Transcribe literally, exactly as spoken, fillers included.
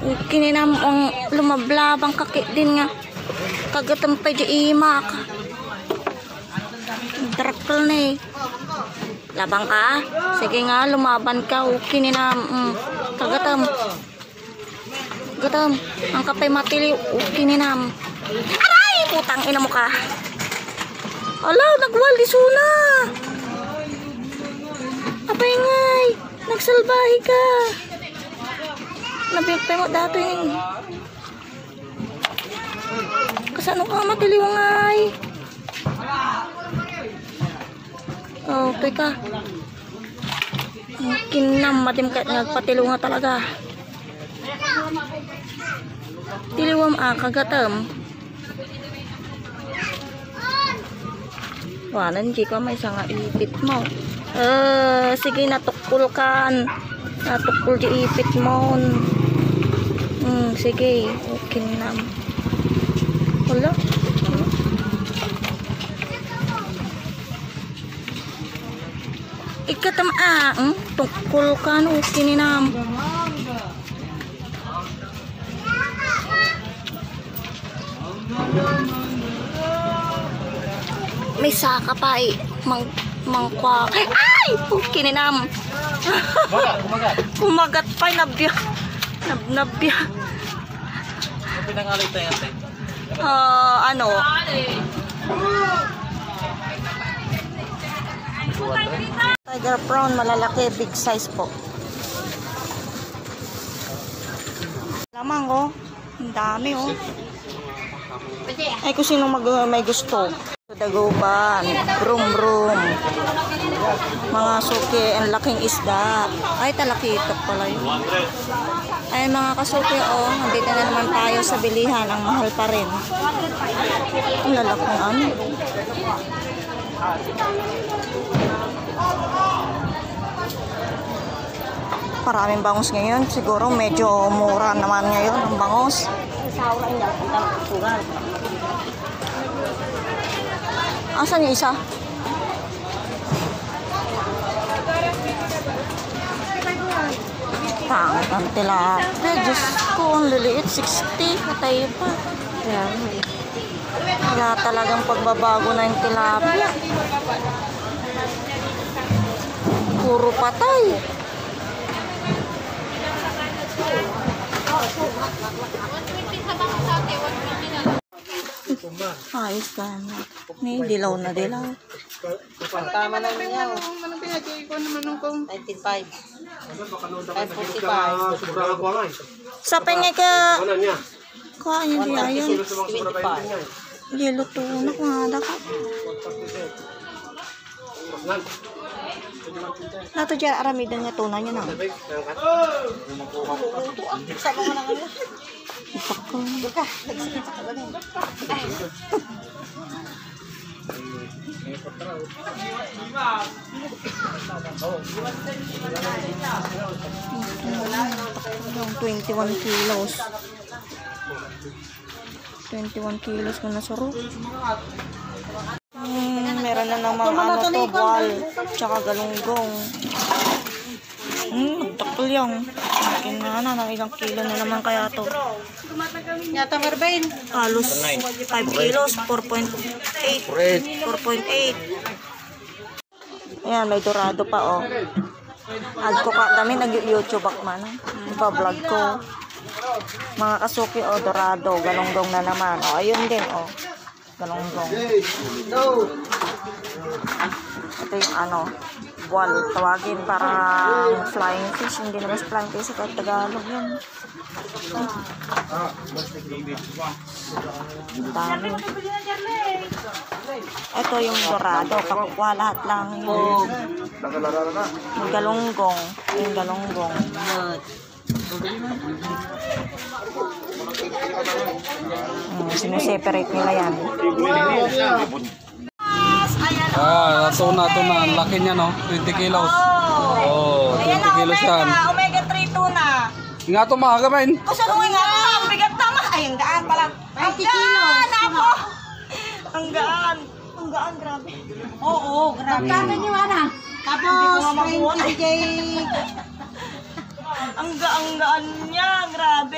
Kininam ang lumablabang kakit din nga. Kagatang pa di imak. Drakal na eh. Labang ka? Sige nga, lumaban ka. Kininam. Mm. Kagatam. Kagatam. Ang kapay matili. Kininam. Aray! Putang ina mo ka. Ala, nagwaldisuna. Apay ngay. Nagsalbahi ka. Nabigpay mo dato yun. Kasano ka matiliw ngay? Oh, toy ka. Kinam matim ka nagpatiliw nga talaga. Tiliwam ah, kagatam. Wanan, di ka may sanga ipit mo. Eh, sige, natukul kan. Natukul di ipit mo. Hmm, sige. Okay na. Wala. Ikatam ah. Hmm? Tukul kan. Okay na. May saka pa eh. Mang mangkwa. Ay! Kininam. Kumagat. Kumagat pa. Nabya. Nab nabya. Ano pinangalit tayo natin? Ah, ano? Tiger prawn, malalaki. Big size po. Lamang oh. Ang dami oh. Ay kung sino mag may gusto. Dagupan, brum brum, mga suki, ang laking isda. Ay, talakitok pala yun. Ay, mga kasuki, oh, nandito na naman tayo sa bilihan. Ang mahal pa rin. Ang lalaking ano. Maraming bangus ngayon. Siguro medyo mura naman ngayon ang bangus. Asan yung isa? Pangit ang tilapia. Diyos ko, ang liliit. sixty. Patay pa. Kaya talagang pagbabago na yung tilapia. Puro patay. Ayos ka na. May dilaw na dilaw. Tama na niya. Anong pinagay ko naman nung kong ninety-five. five forty-five. Sa pengay ka. Kuha niya di ayan. Yelo to. Naku nga daka. Nato dyan aramidan nga tuna niya na. Sama mo na nga. Ipako. Duka. Nagsakit sa kabanin. twenty-one kilos. twenty-one kilos na nasuro. Hmm, meron na naman ano to, ball. Tsaka galunggong. Hmm, takol yung. Akin na na, ng ilang kilo na naman kaya to. Yata Marbain. Halos five kilos, four point eight. four point eight. Ayan, may dorado pa oh. Ad ko ka kami nag-YouTube ako man. Ipa-vlog ko. Mga kasuki oh, dorado, galunggong na naman. Oh, ayun din oh. Galunggong. Ito yung ano, wall, tawagin parang flying fish. Hindi naman flying fish sa Tagalog yun. Ang dami. Ito yung dorado, pakukuha lahat lang yung yung galunggong. Yung galunggong. Hmm, sineseparate nila yan. Ah, tuna, tuna. Ang laki niya, no? twenty kilos. Oh, twenty kilos yan. Omega three tuna. Nga ito, mga gamain. Kasi kung nga ito, ang bigat naman. Ay, ang gaan pala. Ang gaan, ako. Ang gaan. Ang gaan, grabe. Oo, grabe. Kano niyo, Ana? Tapos, twenty K. Ang gaan-gaan niya, grabe.